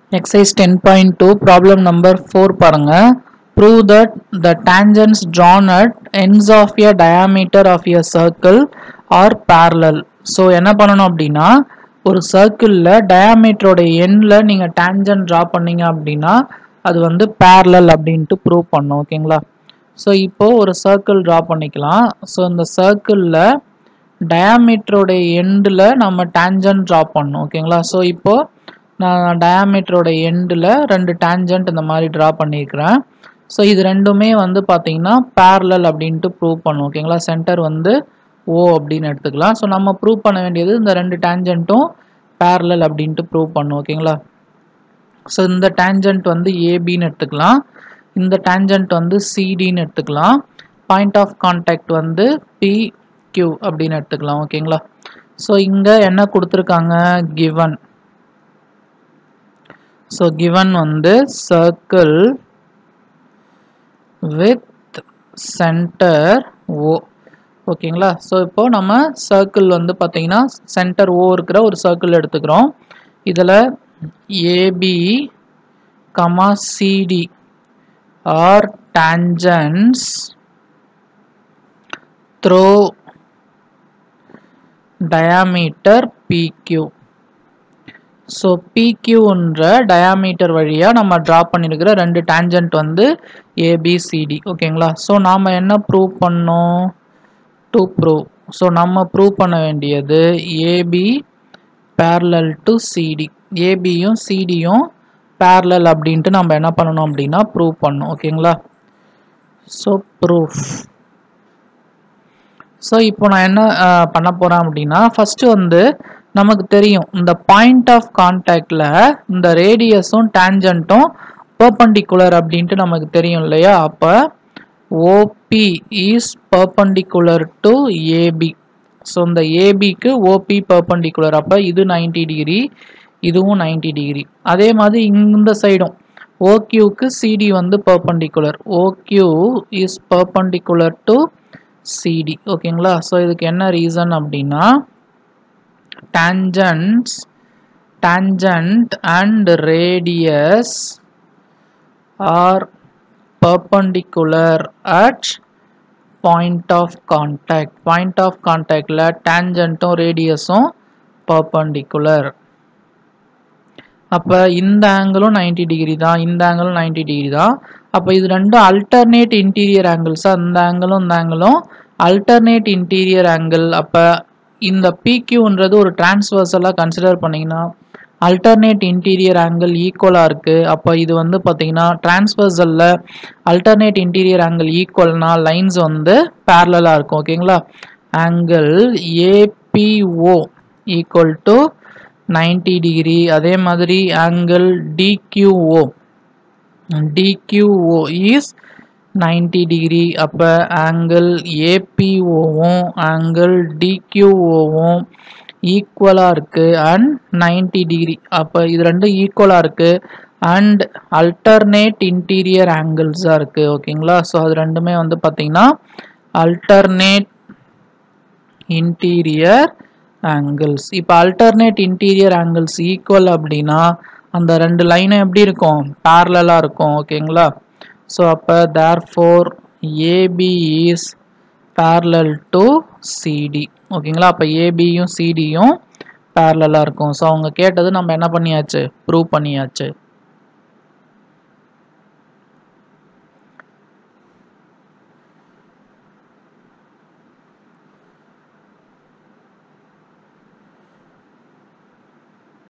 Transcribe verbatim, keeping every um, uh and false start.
Exercise ten point two problem number four பாருங்க. Prove that the tangents drawn at ends of a diameter of a circle are parallel. So என்ன பண்ணணும் அப்படின்னா ஒரு சர்க்கிளில் டயாமீட்டரோட எண்ணில் நீங்கள் டேஞ்சன்ட் ட்ரா பண்ணீங்க அப்படின்னா அது வந்து parallel அப்படின்ட்டு ப்ரூவ் பண்ணும். ஓகேங்களா? ஸோ இப்போ ஒரு சர்க்கிள் ட்ரா பண்ணிக்கலாம். ஸோ இந்த சர்க்கிளில் டயாமீட்டரோட எண்டில் நம்ம டேஞ்சன்ட் ட்ரா பண்ணணும். ஓகேங்களா? ஸோ இப்போ நான் டயாமீட்டரோட எண்டில் ரெண்டு டேஞ்சன்ட் இந்த மாதிரி ட்ரா பண்ணியிருக்கிறேன். ஸோ இது ரெண்டுமே வந்து பார்த்தீங்கன்னா parallel அப்படின்ட்டு ப்ரூவ் பண்ணும். ஓகேங்களா? சென்டர் வந்து O அப்படின்னு எடுத்துக்கலாம். ஸோ நம்ம ப்ரூவ் பண்ண வேண்டியது இந்த ரெண்டு டேஞ்சன்ட்டும் parallel அப்படின்ட்டு ப்ரூவ் பண்ணும். ஓகேங்களா? ஸோ இந்த டேஞ்சன்ட் வந்து ஏபின்னு எடுத்துக்கலாம், இந்த டேஞ்சன்ட் வந்து சிடின்னு எடுத்துக்கலாம், பாயிண்ட் ஆஃப் கான்டாக்ட் வந்து பி கியூ அப்படின்னு எடுத்துக்கலாம். ஓகேங்களா? ஸோ இங்கே என்ன கொடுத்துருக்காங்க, given. ஸோ given வந்து circle with center O. ஓகேங்களா? ஸோ இப்போ நம்ம சர்க்கிள் வந்து பார்த்தீங்கன்னா சென்டர் O இருக்கிற ஒரு சர்க்கிள் எடுத்துக்கிறோம். இதில் AB comma CD are tangents through diameter P Q. So P Q என்ற டயாமீட்டர் வழியாக நம்ம ட்ரா பண்ணியிருக்கிற ரெண்டு டேஞ்சன்ட் வந்து ஏபிசிடி. ஓகேங்களா? ஸோ நாம் என்ன ப்ரூவ் பண்ணோம், டு ப்ரூவ். ஸோ நம்ம ப்ரூவ் பண்ண வேண்டியது ஏபி parallel டு சிடி, ஏபியும் சிடியும் parallel அப்படின்ட்டு நம்ம என்ன பண்ணணும் அப்படின்னா ப்ரூவ் பண்ணணும். ஓகேங்களா? So proof. ஸோ இப்போ நான் என்ன பண்ண போகிறேன் அப்படின்னா ஃபஸ்ட்டு வந்து நமக்கு தெரியும் இந்த பாயிண்ட் ஆஃப் கான்டாக்டில் இந்த ரேடியஸும் டேஞ்சன்ட்டும் பர்பண்டிகுலர் அப்படின்ட்டு நமக்கு தெரியும் இல்லையா? அப்போ OB is perpendicular to AB. So இந்த ஏபிக்கு ஓபி பர்பண்டிகுலர், அப்போ இது நைன்டி டிகிரி, இதுவும் நைன்டி டிகிரி. அதே மாதிரி இந்த சைடும் ஓக்யூக்கு சிடி வந்து perpendicular, OQ is perpendicular to CD. ஓகேங்களா? ஸோ இதுக்கு என்ன ரீசன் அப்படின்னா tangents tangent and radius are perpendicular at point of contact. Point of contact la tangent um radius um perpendicular. அப்போ இந்த ஆங்கிளும் நைன்டி டிகிரி தான், இந்த ஆங்கிளும் நைன்டி டிகிரி தான். அப்போ இது ரெண்டும் அல்டர்னேட் இன்டீரியர் ஆங்கிள்ஸாக, இந்த ஆங்கிளும் இந்த ஆங்கிளும் அல்டர்னேட் இன்டீரியர் ஆங்கிள். அப்போ இந்த பிக்யூன்றது ஒரு டிரான்ஸ்வர்சலாக கன்சிடர் பண்ணிங்கன்னா அல்டர்னேட் இன்டீரியர் ஆங்கிள் ஈக்குவலாக இருக்குது. அப்போ இது வந்து பார்த்தீங்கன்னா டிரான்ஸ்வர்சலில் அல்டர்னேட் இன்டீரியர் ஆங்கிள் ஈக்குவல்னா லைன்ஸ் வந்து பேரலாக இருக்கும். ஓகேங்களா? Angle ABO equal to ninety degree. அதே மாதிரி angle DQO DQO is ninety degree. அப்போ ஆங்கிள் ஏபிஓவும் ஆங்கிள் டிக்யூஓவும் ஈக்குவலாக இருக்குது அண்ட் நைன்டி டிகிரி. அப்போ இது ரெண்டும் ஈக்குவலாக இருக்குது அண்ட் அல்டர்னேட் இன்டீரியர் ஆங்கிள்ஸாக இருக்குது. ஓகேங்களா? ஸோ அது ரெண்டுமே வந்து பார்த்திங்கன்னா அல்டர்னேட் இன்டீரியர் ஆங்கிள்ஸ். இப்போ அல்டர்னேட் இன்டீரியர் ஆங்கிள்ஸ் ஈக்குவல் அப்படின்னா அந்த ரெண்டு லைனும் எப்படி இருக்கும், பேரலாக இருக்கும். ஓகேங்களா? ஸோ அப்போ therefore AB is parallel to CD. ஓகேங்களா? அப்போ ஏபியும் சிடியும் பேரலாக இருக்கும். ஸோ அவங்க கேட்டது நம்ம என்ன பண்ணியாச்சு, ப்ரூவ் பண்ணியாச்சு.